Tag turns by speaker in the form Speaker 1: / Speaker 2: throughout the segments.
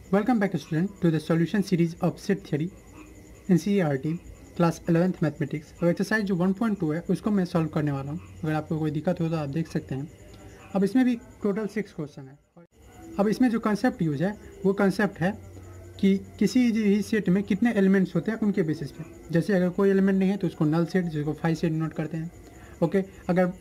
Speaker 1: Welcome back student to the solution series of set theory NCERT class 11th mathematics. और exercise जो 1.2 है उसको मैं सॉल्व करने वाला हूँ। अगर आपको कोई दिक्कत हो तो आप देख सकते हैं। अब इसमें भी टोटल 6 क्वेश्चन है। अब इसमें जो कंसेप्ट यूज है वो कंसेप्ट है कि किसी भी सेट में कितने एलिमेंट्स होते हैं उनके बेसिस पे। जैसे अगर कोई एलिमेंट नहीं है तो उसको नल सेट, जिसको 5 सेट नोट करते हैं। ओके, अगर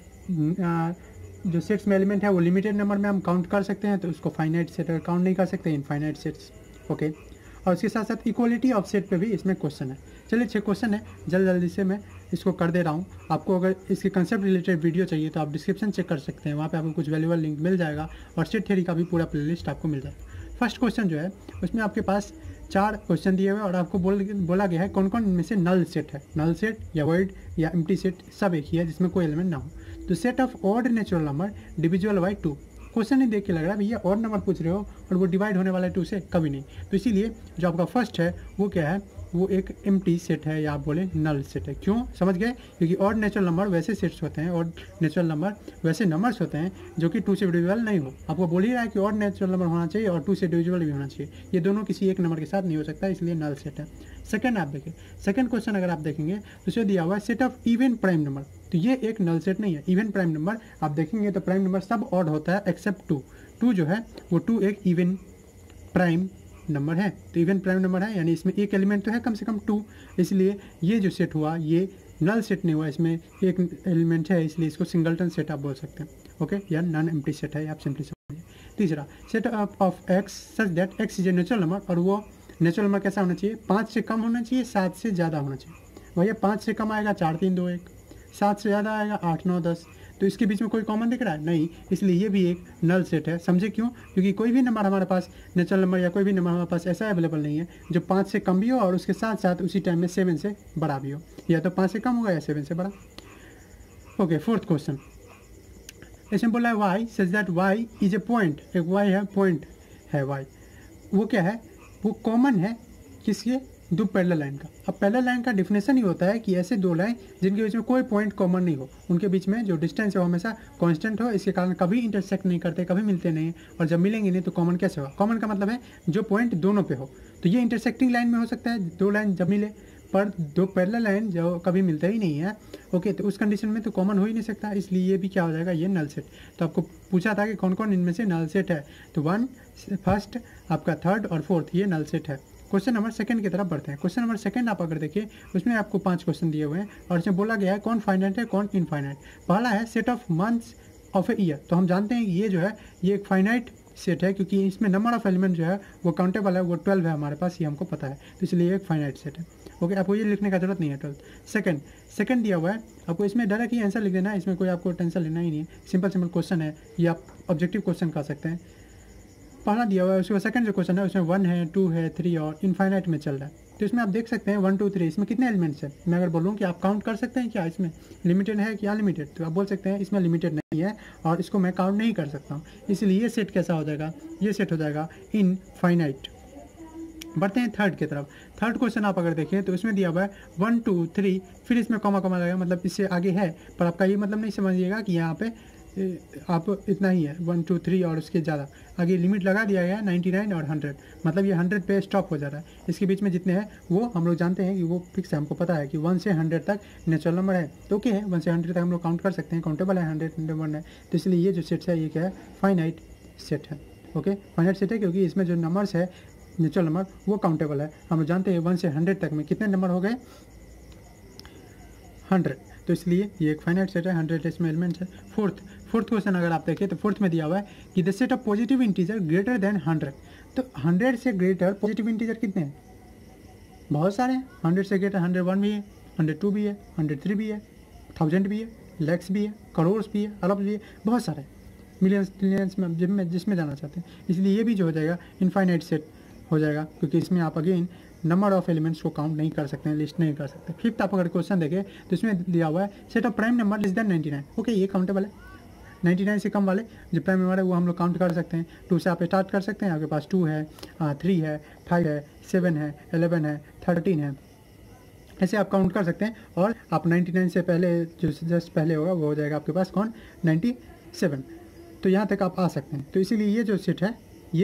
Speaker 1: जो सेट्स में एलिमेंट है वो लिमिटेड नंबर में हम काउंट कर सकते हैं तो उसको फाइनाइट सेट, अगर काउंट नहीं कर सकते इनफाइनाइट सेट्स। ओके, और उसके साथ साथ इक्वलिटी ऑफ सेट पे भी इसमें क्वेश्चन है। चलिए 6 क्वेश्चन है, जल्दी से मैं इसको कर दे रहा हूँ। आपको अगर इसके कंसेप्ट रिलेटेड वीडियो चाहिए तो आप डिस्क्रिप्शन चेक कर सकते हैं, वहाँ पे आपको कुछ वैल्यूएबल लिंक मिल जाएगा और सेट थ्योरी का भी पूरा प्लेलिस्ट आपको मिल जाएगा। फर्स्ट क्वेश्चन जो है उसमें आपके पास 4 क्वेश्चन दिए हुए और आपको बोला गया है कौन कौन इनमें से नल सेट है। नल सेट या वॉइड या एम्प्टी सेट सब एक ही है जिसमें कोई एलिमेंट ना हो। तो set of odd natural number divisible by 2। Question नहीं देख के लग रहा है भैया ऑड नंबर पूछ रहे हो और वो डिवाइड होने वाला है 2 से, कभी नहीं। तो इसीलिए जो आपका फर्स्ट है वो क्या है, वो एक एम्प्टी सेट है या आप बोले नल सेट है। क्यों, समझ गए? क्योंकि ऑड नेचुरल नंबर वैसे सेट्स होते हैं, ऑड नेचुरल नंबर वैसे नंबर्स होते हैं जो कि 2 से डिविजिबल नहीं हो। आपको बोल ही रहा है कि ऑड नेचुरल नंबर होना चाहिए और 2 से डिविजिबल भी होना चाहिए। ये दोनों किसी एक नंबर के साथ नहीं हो सकता, इसलिए नल सेट है। सेकंड आप देखिए, सेकंड क्वेश्चन अगर आप देखेंगे तो इसे दिया हुआ है set of even prime number. तो ये एक नल सेट नहीं है। इवन प्राइम नंबर आप देखेंगे तो प्राइम नंबर सब ऑड होता है एक्सेप्ट 2। 2 जो है वो 2 एक इवन प्राइम नंबर है। तो इवन प्राइम नंबर है यानी इसमें एक एलिमेंट तो है कम से कम 2, इसलिए ये जो सेट हुआ ये नल सेट नहीं हुआ, इसमें एक एलिमेंट है इसलिए इसको सिंगलटन सेट आप बोल सकते हैं। ओके, या नॉन एम्प्टी सेट है, आप सिंपली समझिए। तीसरा, set of x such that x is a natural number, और वो नेचुरल नंबर कैसा होना चाहिए? 5 से कम होना चाहिए, 7 से ज़्यादा होना चाहिए। भैया 5 से कम आएगा 4 3 2 1, 7 से ज़्यादा आएगा 8 9 10। तो इसके बीच में कोई कॉमन दिख रहा है? नहीं, इसलिए ये भी एक नल सेट है। समझे क्यों? क्योंकि कोई भी नंबर हमारे पास, नेचुरल नंबर या कोई भी नंबर हमारे पास ऐसा अवेलेबल नहीं है जो 5 से कम भी हो और उसके साथ साथ उसी टाइम में 7 से बड़ा भी हो। या तो 5 से कम होगा या 7 से बड़ा। ओके, फोर्थ क्वेश्चन इसमें बोला है y such that y is a point. एक वाई है, पॉइंट है वाई। वो क्या है? वो कॉमन है किसके? दो पैरेलल लाइन का। अब पैरेलल लाइन का डिफिनेशन ही होता है कि ऐसे दो लाइन जिनके बीच में कोई पॉइंट कॉमन नहीं हो, उनके बीच में जो डिस्टेंस है वो हमेशा कांस्टेंट हो, इसके कारण कभी इंटरसेक्ट नहीं करते, कभी मिलते नहीं, और जब मिलेंगे नहीं तो कॉमन कैसे होगा? कॉमन का मतलब है जो पॉइंट दोनों पे हो। तो ये इंटरसेक्टिंग लाइन में हो सकता है, दो लाइन जब मिले, पर दो पैरेलल लाइन जो कभी मिलता ही नहीं है। ओके, तो उस कंडीशन में तो कॉमन हो ही नहीं सकता, इसलिए ये भी क्या हो जाएगा? ये नल सेट। तो आपको पूछा था कि कौन कौन इनमें से नल सेट है, तो 1 फर्स्ट, आपका थर्ड और फोर्थ ये नल सेट है। क्वेश्चन नंबर सेकंड की तरफ बढ़ते हैं। क्वेश्चन नंबर सेकंड आप अगर देखिए उसमें आपको 5 क्वेश्चन दिए हुए हैं और इसमें बोला गया है कौन फाइनाइट है कौन इनफाइनाइट। पहला है set of months of a year. तो हम जानते हैं कि ये जो है ये एक फाइनाइट सेट है क्योंकि इसमें नंबर ऑफ एलिमेंट जो है वो काउंटेबल है, वो 12 है हमारे पास, ये हमको पता है, तो इसलिए एक फाइनाइट सेट है। ओके, आपको ये लिखने का जरूरत नहीं है 12। सेकंड दिया हुआ है आपको, इसमें डायरेक्ट ही आंसर लिख देना है, इसमें कोई आपको टेंशन लेना ही नहीं है। सिंपल क्वेश्चन है, ये आप ऑब्जेक्टिव क्वेश्चन कर सकते हैं। पहला दिया हुआ है, उसके बाद सेकंड जो क्वेश्चन है उसमें 1 है 2 है 3 और इनफाइनाइट में चल रहा है। तो इसमें आप देख सकते हैं 1 2 3, इसमें कितने एलिमेंट्स हैं? मैं अगर बोलूँ कि आप काउंट कर सकते हैं क्या इसमें लिमिटेड है क्या अनलिमिटेड, तो आप बोल सकते हैं इसमें लिमिटेड नहीं है और इसको मैं काउंट नहीं कर सकता हूँ, इसलिए ये सेट कैसा हो जाएगा? ये सेट हो जाएगा इनफाइनाइट। बढ़ते हैं थर्ड की तरफ। थर्ड क्वेश्चन आप अगर देखें तो इसमें दिया हुआ है 1 2 3, फिर इसमें कॉमा लगेगा, मतलब इससे आगे है, पर आपका ये मतलब नहीं समझिएगा कि यहाँ पे आप इतना ही है 1 2 3 और उसके ज़्यादा आगे लिमिट लगा दिया गया है 99 और 100, मतलब ये 100 पे स्टॉप हो जा रहा है। इसके बीच में जितने हैं वो हम लोग जानते हैं कि वो फिक्स है, हमको पता है कि 1 से 100 तक नेचुरल नंबर है, तो ओके है 1 से 100 तक हम लोग काउंट कर सकते हैं, काउंटेबल है 100 101 है। तो इसलिए ये जो सेट है ये क्या है? फाइनाइट सेट है। ओके, फाइनाइट सेट है क्योंकि इसमें जो नंबर्स है नेचुरल नंबर वो काउंटेबल है। हम जानते हैं 1 से 100 तक में कितने नंबर हो गए? 100, तो इसलिए ये एक फाइनाइट सेट है, 100 इसमें एलिमेंट्स है। फोर्थ क्वेश्चन अगर आप देखें तो फोर्थ में दिया हुआ है कि the set of positive integer greater than 100। तो 100 से ग्रेटर पॉजिटिव इंटीजर कितने हैं? बहुत सारे हैं। 100 से ग्रेटर 101 भी है, 102 भी है, 103 भी है, 1000 भी है, लैक्स भी है, करोड़ भी है, अरब भी है, बहुत सारे मिलियंस ट्रिलियंस में जिसमें जाना चाहते हैं। इसलिए ये भी जो हो जाएगा इनफाइनाइट सेट हो जाएगा क्योंकि इसमें आप अगेन नंबर ऑफ एलिमेंट्स को काउंट नहीं कर सकते हैं, लिस्ट नहीं कर सकते। फिफ्थ आप अगर क्वेश्चन देखें तो इसमें दिया हुआ है set of prime number less than 99। Okay, ये काउंटेबल है। 99 से कम वाले जो प्राइम नंबर है वो हम लोग काउंट कर सकते हैं। 2 से आप स्टार्ट कर सकते हैं, आपके पास 2 है, 3 है, 5 है, 7 है, 11 है, 13 है, ऐसे आप काउंट कर सकते हैं। और आप 99 से पहले जो जस्ट पहले होगा वो हो जाएगा आपके पास कौन? 97। तो यहाँ तक आप आ सकते हैं। तो इसीलिए ये जो सेट है ये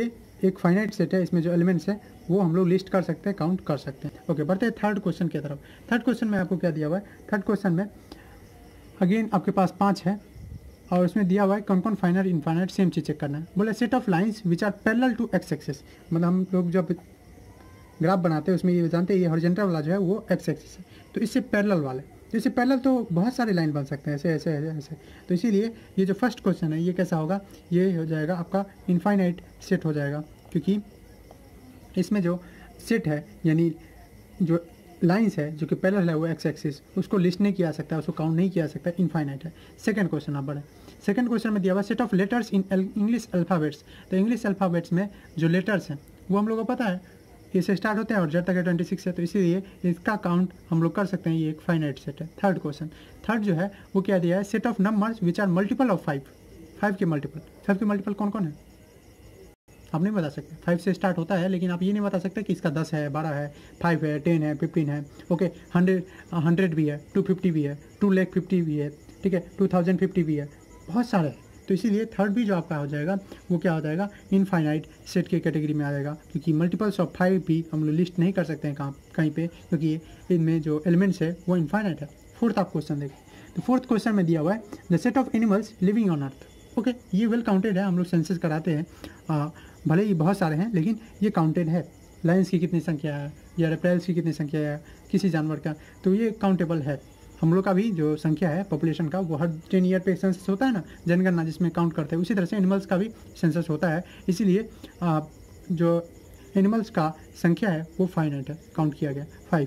Speaker 1: एक फाइनाइट सेट है, इसमें जो एलिमेंट्स है वो हम लोग लिस्ट कर सकते हैं, काउंट कर सकते हैं। ओके, बढ़ते हैं थर्ड क्वेश्चन की तरफ। थर्ड क्वेश्चन में आपको क्या दिया हुआ है? थर्ड क्वेश्चन में अगेन आपके पास 5 है और उसमें दिया हुआ है कौन कौन फाइनाइट इनफाइनाइट सेम चीज़ चेक करना है। बोले set of lines which are parallel to x axis, मतलब हम लोग जब ग्राफ बनाते हैं उसमें ये जानते हैं ये हॉरिजॉन्टल वाला जो है वो एक्स एक्सिस है, तो इससे पैरेलल वाले, तो इससे पैरेलल तो बहुत सारे लाइन बन सकते हैं ऐसे ऐसे ऐसे ऐसे। तो इसीलिए ये जो फर्स्ट क्वेश्चन है ये कैसा होगा, ये हो जाएगा आपका इनफाइनाइट सेट हो जाएगा, क्योंकि इसमें जो सेट है यानी जो लाइंस है जो कि पैरेलल है वो एक्स एक्सिस, उसको लिस्ट नहीं किया जा सकता, उसको काउंट नहीं किया जा सकता, इनफाइनाइट है। सेकंड क्वेश्चन आप बढ़े। सेकंड क्वेश्चन में दिया हुआ set of letters in English alphabets, तो इंग्लिश अल्फ़ाबेट्स में जो लेटर्स हैं वो हम लोग को पता है ए से स्टार्ट होते हैं और जेड तक है 26 है, तो इसीलिए इसका काउंट हम लोग कर सकते हैं, ये एक फाइनाइट सेट है। थर्ड क्वेश्चन, थर्ड जो है वो क्या दिया है, set of numbers which are multiple of 5, 5 के मल्टीपल, 5 के मल्टीपल कौन कौन है आप नहीं बता सकते। 5 से स्टार्ट होता है लेकिन आप ये नहीं बता सकते कि इसका 10 है, 12 है, 5 है, 10 है, 15 है। ओके, 100 भी है, 250 भी है, 250 भी है, ठीक है, 2050 भी है, बहुत सारे हैं। तो इसीलिए थर्ड भी जो आपका हो जाएगा वो क्या हो जाएगा, इनफाइनाइट सेट के कैटेगरी में आ जाएगा, क्योंकि मल्टीपल्स ऑफ 5 भी हम लोग लिस्ट नहीं कर सकते हैं कहीं पे, क्योंकि इनमें जो एलिमेंट्स है वो इनफाइनाइट है। फोर्थ आप क्वेश्चन देखें, तो फोर्थ क्वेश्चन में दिया हुआ है the set of animals living on earth. Okay, ये वेल काउंटेड है, हम लोग सेंसस कराते हैं, भले ही बहुत सारे हैं लेकिन ये काउंटेड है। लायंस की कितनी संख्या है या रेप्टाइल्स की कितनी संख्या है किसी जानवर का, तो ये काउंटेबल है। हम लोग का भी जो संख्या है पॉपुलेशन का वो हर 10 ईयर पे सेंसस होता है ना, जनगणना जिसमें काउंट करते हैं, उसी तरह से एनिमल्स का भी सेंसस होता है। इसीलिए जो एनिमल्स का संख्या है वो फाइनाइट है, काउंट किया गया 5।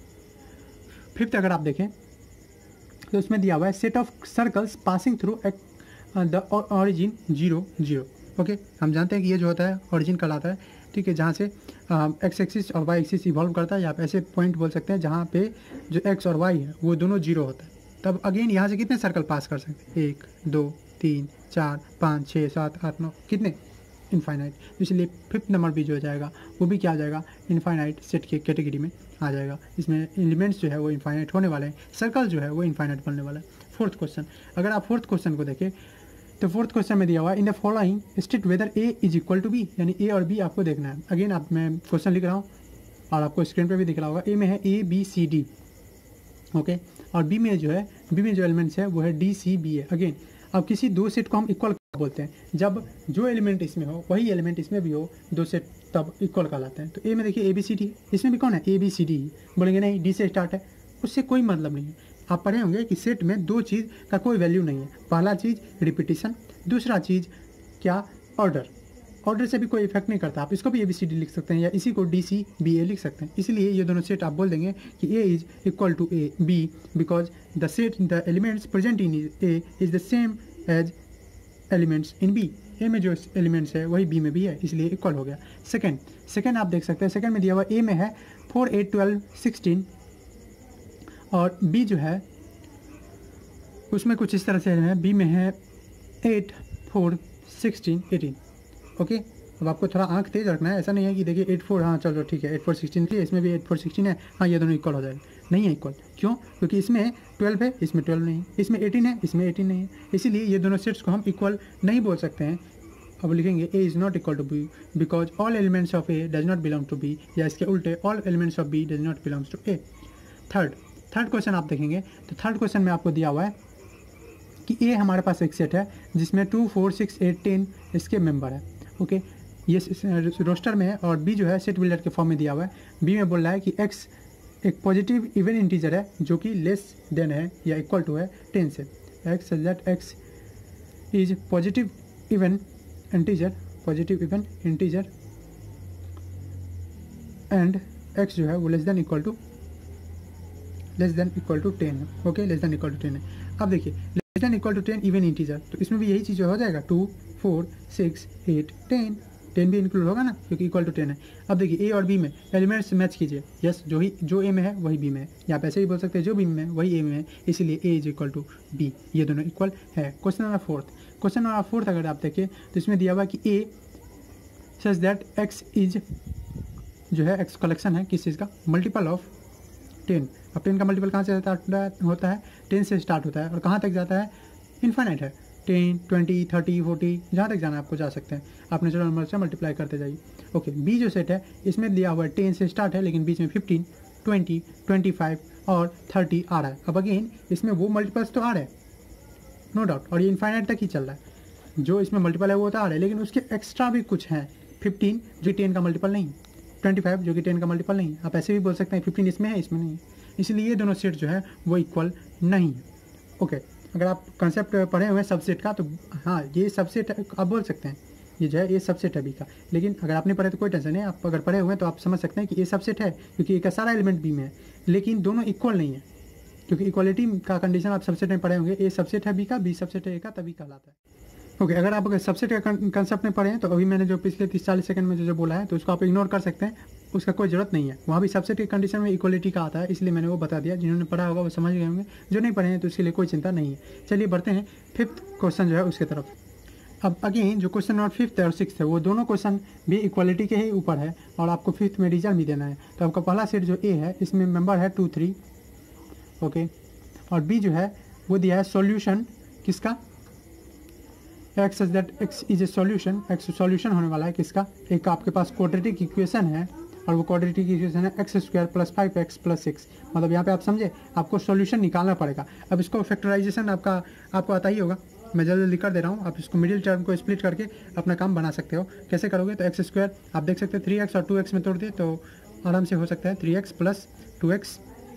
Speaker 1: फिफ्थ अगर आप देखें तो उसमें दिया हुआ है set of circles passing through the origin 0 0। Okay, हम जानते हैं कि ये जो होता है ऑरिजिन कहलाता है, ठीक है, जहाँ से एक्स एक्सिस और वाई एक्सिस इवॉल्व करता है, या आप ऐसे पॉइंट बोल सकते हैं जहाँ पे जो एक्स और वाई है वो दोनों 0 होता है। तब अगेन यहाँ से कितने सर्कल पास कर सकते हैं, 1 2 3 4 5 6 7 8 9, कितने, इनफाइनाइट। इसलिए फिफ्थ नंबर भी जो हो जाएगा वो भी क्या आ जाएगा, इनफाइनाइट सेट के कैटेगरी में आ जाएगा। इसमें एलिमेंट्स जो है वो इनफाइनाइट होने वाले हैं, सर्कल जो है वो इनफाइनाइट बनने वाला है। फोर्थ क्वेश्चन, अगर आप फोर्थ क्वेश्चन को देखें तो फोर्थ क्वेश्चन में दिया हुआ है in the following state whether A is equal to B, यानी ए और बी आपको देखना है। अगेन आप मैं क्वेश्चन लिख रहा हूँ और आपको स्क्रीन पे भी दिख रहा होगा। ए में है A B C D, okay, और बी में जो है, बी में जो एलिमेंट्स है वो है डी सी बी है। अगेन अब किसी दो सेट को हम इक्वल बोलते हैं, जब जो एलिमेंट इसमें हो वही एलिमेंट इसमें भी हो, दो सेट तब इक्वल कहलाते हैं। तो ए में देखिए ए बी सी डी, इसमें भी कौन है, ए बी सी डी। बोलेंगे नहीं डी से स्टार्ट है, उससे कोई मतलब नहीं है। आप पढ़े होंगे कि सेट में दो चीज़ का कोई वैल्यू नहीं है, पहला चीज़ रिपीटिशन, दूसरा चीज़ क्या, ऑर्डर। ऑर्डर से भी कोई इफेक्ट नहीं करता, आप इसको भी ए बी सी डी लिख सकते हैं या इसी को डी सी बी ए लिख सकते हैं। इसलिए ये दोनों सेट आप बोल देंगे कि A is equal to A B because the set the elements present in A is the same as elements in B. A में जो एलिमेंट्स है वही बी में भी है, इसलिए इक्वल हो गया। सेकेंड आप देख सकते हैं, सेकेंड में दिया हुआ ए में है 4 8 12 16 और बी जो है उसमें कुछ इस तरह से है, बी में है 8 4 16 18। ओके, अब आपको थोड़ा आंख तेज रखना है, ऐसा नहीं है कि देखिए 8 4 हाँ चलो ठीक है 8 4 16 थी, इसमें भी 8 4 16 है, हाँ ये दोनों इक्वल हो जाएगा। नहीं है इक्वल, क्यों, क्योंकि इसमें 12 है इसमें 12 नहीं है, इसमें 18 है इसमें 18 नहीं है, इसीलिए ये दोनों सेट्स को हम इक्वल नहीं बोल सकते हैं। अब लिखेंगे A is not equal to B because all elements of A does not belong to B, या इसके उल्टे all elements of B does not belongs to A. Third question आप देखेंगे तो थर्ड क्वेश्चन में आपको दिया हुआ है कि ए हमारे पास एक सेट है जिसमें 2 4 6 8 10 इसके मेंबर है। ओके, ये रोस्टर में है, और बी जो है सेट बिल्डर के फॉर्म में दिया हुआ है। बी में बोल रहा है कि एक्स एक पॉजिटिव इवन इंटीजर है जो कि लेस देन है या इक्वल टू है 10 से। X such that x is positive even integer and x जो है वो लेस देन इक्वल टू 10 है। Okay, less than equal to 10 है। अब देखिए less than equal to 10 even integer, तो इसमें भी यही चीज़ हो जाएगा 2 4 6 8 10 भी इंक्लूड होगा ना, क्योंकि इक्वल टू 10 है। अब देखिए ए और बी में एलिमेंट्स मैच कीजिए, यस जो ए में है वही बी में है, या आप ऐसे ही बोल सकते हैं जो बी में है वही ए में है, इसीलिए A is equal to B, ये दोनों इक्वल है। क्वेश्चन नंबर फोर्थ अगर आप देखें तो इसमें दिया हुआ कि A such that x is जो है एक्स कलेक्शन है किस चीज़ का, मल्टीपल ऑफ 10। अब 10 का मल्टीपल कहाँ से स्टार्ट होता है, 10 से स्टार्ट होता है और कहाँ तक जाता है, इन्फाइनाइट है। 10, 20, 30, 40 जहाँ तक जाना है आपको जा सकते हैं। आप नेचुरल नंबर से मल्टीप्लाई करते जाइए। ओके, बी जो सेट है इसमें दिया हुआ है 10 से स्टार्ट है, लेकिन बीच में 15, 20, 25 और 30 आ रहा है। अब अगेन इसमें वो मल्टीपल्स तो आ रहे हैं नो डाउट, और ये इनफाइनाइट तक ही चल रहा है। जो इसमें मल्टीपल है वो तो आ रहा है, लेकिन उसके एक्स्ट्रा भी कुछ हैं। 15 जो 10 का मल्टीपल नहीं, 25 जो कि 10 का मल्टीपल नहीं। आप ऐसे भी बोल सकते हैं 15 इसमें है इसमें नहीं, इसलिए ये दोनों सेट जो है वो इक्वल नहीं है। ओके, अगर आप कंसेप्ट पढ़े हुए हैं सबसेट का तो हाँ ये सबसेट आप बोल सकते हैं, ये जो है ये सबसेट है बी का। लेकिन अगर आपने पढ़े तो कोई टेंशन नहीं, आप अगर पढ़े हुए हैं तो आप समझ सकते हैं कि ये सबसेट है क्योंकि ए का सारा एलिमेंट बी में है, लेकिन दोनों इक्वल नहीं है। क्योंकि इक्वालिटी का कंडीशन आप सबसेट में पढ़े होंगे, ए सबसेट है बी का, बी सबसेट है ए का, तभी कहलाता है। ओके, अगर आप सबसेट का कंसेप्ट में पढ़े हैं तो अभी मैंने जो पिछले 30-40 सेकंड में जो बोला है तो उसको आप इग्नोर कर सकते हैं, उसका कोई ज़रूरत नहीं है। वहाँ भी सबसेट के कंडीशन में इक्वालिटी का आता है, इसलिए मैंने वो बता दिया। जिन्होंने पढ़ा होगा वो समझ गए होंगे, जो नहीं पढ़े हैं तो उसके लिए कोई चिंता नहीं है। चलिए बढ़ते हैं 5th क्वेश्चन जो है उसके तरफ। अब अगेन जो क्वेश्चन नंबर 5th और 6th है वो दोनों क्वेश्चन भी इक्वालिटी के ही ऊपर है और आपको 5th में रीजन भी देना है। तो आपका पहला सेट जो ए है इसमें मेंबर है 2, 3। ओके, और बी जो है वो दिया है सॉल्यूशन किसका, x such that x is a solution, x solution होने वाला है किसका, एक आपके पास क्वाड्रेटिक इक्वेशन है और वो क्वाड्रेटिक इक्वेशन है x² + 5x + 6। मतलब यहाँ पे आप समझे आपको सॉल्यूशन निकालना पड़ेगा। अब इसको फैक्टराइजेशन आपको आता ही होगा, मैं जल्दी कर दे रहा हूँ। आप इसको मिडिल टर्म को स्प्लिट करके अपना काम बना सकते हो। कैसे करोगे तो x² आप देख सकते हैं 3x और 2x में तोड़ दिए तो आराम से हो सकता है 3x + 2x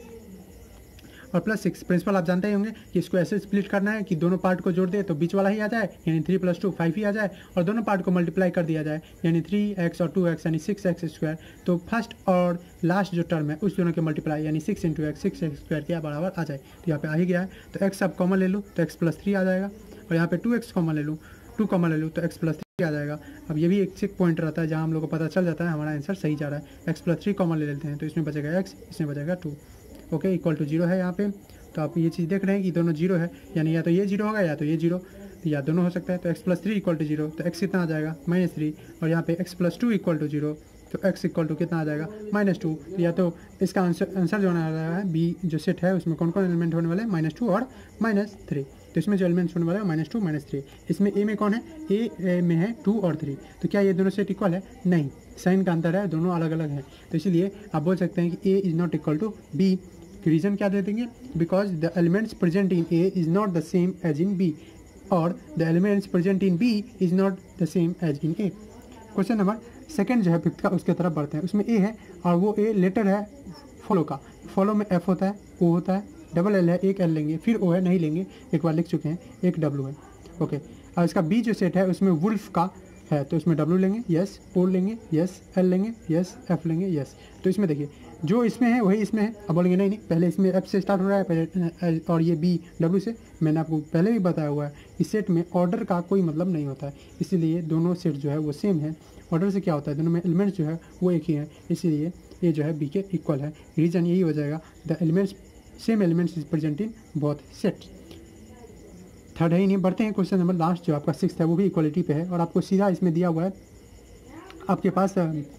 Speaker 1: और +6। प्रिंसिपल आप जानते ही होंगे कि इसको ऐसे स्प्लिट करना है कि दोनों पार्ट को जोड़ दे तो बीच वाला ही आ जाए, यानी 3 + 2 5 ही आ जाए, और दोनों पार्ट को मल्टीप्लाई कर दिया जाए यानी 3x और 2x यानी 6x²। तो फर्स्ट और लास्ट जो टर्म है उस दोनों के मल्टीप्लाई यानी 6 × x 6x² के बराबर आ जाए। तो यहाँ पे आ ही गया है, तो x आप कॉमन ले लूँ तो x + 3 आ जाएगा, और यहाँ पे 2x कॉमन ले लूँ, 2 कॉमन ले लूँ तो x + 3 आ जाएगा। अब ये भी एक चेक पॉइंट रहता है जहाँ हम लोग को पता चल जाता है हमारा आंसर सही जा रहा है। x + 3 कॉमन ले लेते हैं तो इसमें बचेगा x, इसमें बचेगा 2। ओके, इक्वल टू 0 है यहाँ पे। तो आप ये चीज़ देख रहे हैं कि दोनों 0 है, यानी या तो ये 0 होगा या तो ये 0, तो या दोनों हो सकता है। तो x + 3 = 0, तो x कितना आ जाएगा -3, और यहाँ पे x + 2 = 0 तो x = कितना आ जाएगा -2। या तो इसका आंसर जो होने वाला है बी जो सेट है उसमें कौन कौन एलिमेंट होने वाले हैं -2 और -3। तो इसमें जो एलिमेंट्स होने वाले हैं -2 -3। इसमें ए में कौन है, ए में है 2 और 3। तो क्या ये दोनों सेट इक्वल है, नहीं, साइन का अंतर है, दोनों अलग अलग हैं। तो इसलिए आप बोल सकते हैं कि A is not equal to B. Reason क्या दे देंगे, because the elements present in A is not the same as in B, और the elements present in B is not the same as in A. Question number 2 जो है 5th का उसके तरफ बढ़ते हैं। उसमें ए है और वो ए लेटर है फॉलो का। फॉलो में एफ होता है, ओ होता है, डबल एल है, एक एल लेंगे, फिर ओ है, नहीं लेंगे, एक बार लिख चुके हैं, एक डब्ल्यू है। ओके, और इसका बी जो सेट है उसमें वुल्फ का है तो इसमें डब्ल्यू लेंगे, यस, ओ लेंगे, यस, एल लेंगे, यस, एफ लेंगे, यस। तो इसमें देखिए जो इसमें है वही इसमें है। अब बोलेंगे नहीं पहले इसमें एफ से स्टार्ट हो रहा है पहले, और ये बी डब्ल्यू से। मैंने आपको पहले भी बताया हुआ है इस सेट में ऑर्डर का कोई मतलब नहीं होता है, इसीलिए दोनों सेट जो है वो सेम है। ऑर्डर से क्या होता है, दोनों में एलिमेंट्स जो है वो एक ही है, इसीलिए ये जो है बी के इक्वल है। रीजन यही हो जाएगा, the elements same elements is present in both sets. Third है ही नहीं। बढ़ते हैं क्वेश्चन नंबर लास्ट जो आपका 6th है वो भी इक्वालिटी पे है, और आपको सीधा इसमें दिया हुआ है आपके पास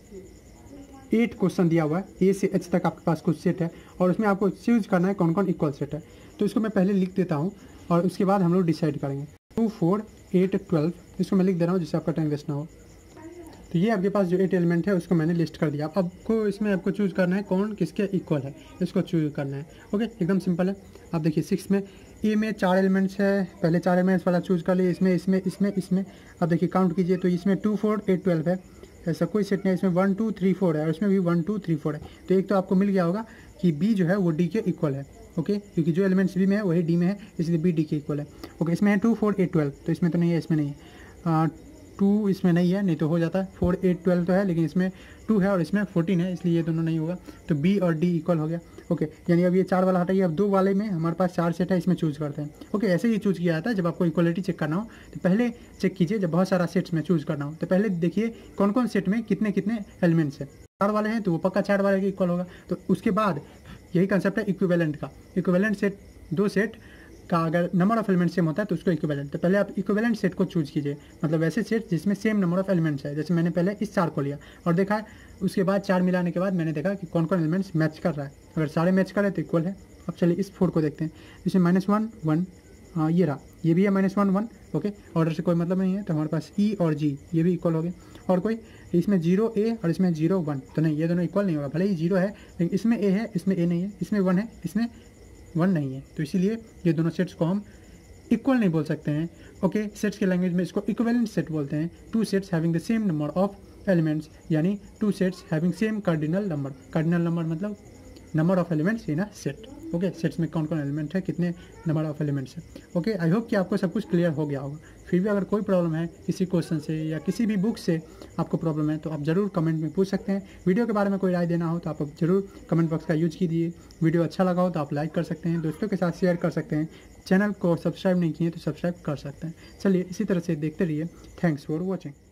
Speaker 1: 8 क्वेश्चन दिया हुआ है, ए से एच तक आपके पास कुछ सेट है, और उसमें आपको चूज करना है कौन कौन इक्वल सेट है। तो इसको मैं पहले लिख देता हूँ और उसके बाद हम लोग डिसाइड करेंगे। 2, 4, 8, 12 इसको मैं लिख दे रहा हूँ जिससे आपका टाइम वेस्ट ना हो। तो ये आपके पास जो 8 एलिमेंट है उसको मैंने लिस्ट कर दिया। अब आपको इसमें आपको चूज़ करना है कौन किसके इक्वल है, इसको चूज करना है। ओके, एकदम सिंपल है। आप देखिए 6 में ए में 4 एलिमेंट्स है, पहले 4 एलिमेंट्स वाला चूज़ कर लिए, इसमें अब देखिए काउंट कीजिए तो इसमें 2, 4, 8, 12 है, ऐसा कोई सेट नहीं है। इसमें 1, 2, 3, 4 है, और इसमें भी 1, 2, 3, 4 है। तो एक तो आपको मिल गया होगा कि बी जो है वो डी के इक्वल है। ओके, क्योंकि जो एलिमेंट्स बी में है वही डी में है, इसलिए बी डी के इक्वल है। ओके, इसमें है 2, 4, 8, 12, तो इसमें तो नहीं है, इसमें नहीं है। 2 इसमें नहीं है, नहीं तो हो जाता है। 4, 8, 12 तो है, लेकिन इसमें 2 है और इसमें 14 है, इसलिए ये दोनों नहीं होगा। तो बी और डी इक्वल हो गया। ओके, यानी अब ये 4 वाला हटाइए, अब 2 वाले में हमारे पास 4 सेट है, इसमें चूज़ करते हैं। ओके, ऐसे ही चूज़ किया जाता है जब आपको इक्वलिटी चेक करना हो तो पहले चेक कीजिए, जब बहुत सारा सेट्स में चूज़ करना हो तो पहले देखिए कौन कौन सेट में कितने कितने एलिमेंट्स हैं। 4 वाले हैं तो वो पक्का 4 वाले के इक्वल होगा। तो उसके बाद यही कंसेप्ट है इक्विवेलेंट का। इक्विवेलेंट सेट, 2 सेट का अगर नंबर ऑफ एलिमेंट सेम होता है तो उसको इक्विवेलेंट। तो पहले आप इक्विवेलेंट सेट को चूज कीजिए, मतलब वैसे सेट जिसमें सेम नंबर ऑफ एलिमेंट्स है। जैसे मैंने पहले इस 4 को लिया और देखा, उसके बाद 4 मिलाने के बाद मैंने देखा कि कौन कौन एलिमेंट्स मैच कर रहा है। अगर सारे मैच कर रहे तो इक्वल है। अब चलिए इस 4 को देखते हैं। इसमें -1, 1 ये रहा, ये भी है -1 1, ओके। ऑर्डर से कोई मतलब नहीं है, तो हमारे पास ई और जी ये भी इक्वल हो गए। और कोई इसमें 0 ए और इसमें 0 1, तो नहीं, ये दोनों इक्वल नहीं होगा। भले ही 0 है लेकिन इसमें ए है, इसमें ए नहीं है, इसमें 1 है, इसमें 1 नहीं है, तो इसीलिए ये दोनों सेट्स को हम इक्वल नहीं बोल सकते हैं, ओके। सेट्स के लैंग्वेज में इसको इक्विवेलेंट सेट बोलते हैं। 2 sets having the same number of elements, यानी 2 sets having same cardinal number. Cardinal number मतलब number of elements in a set, okay. Sets में कौन कौन एलिमेंट है, कितने नंबर ऑफ एलिमेंट्स है, ओके। आई होप कि आपको सब कुछ क्लियर हो गया होगा। फिर भी अगर कोई प्रॉब्लम है किसी क्वेश्चन से या किसी भी बुक से आपको प्रॉब्लम है तो आप ज़रूर कमेंट में पूछ सकते हैं। वीडियो के बारे में कोई राय देना हो तो आप ज़रूर कमेंट बॉक्स का यूज कीजिए। वीडियो अच्छा लगा हो तो आप लाइक कर सकते हैं, दोस्तों के साथ शेयर कर सकते हैं। चैनल को सब्सक्राइब नहीं किए तो सब्सक्राइब कर सकते हैं। चलिए इसी तरह से देखते रहिए। Thanks for watching.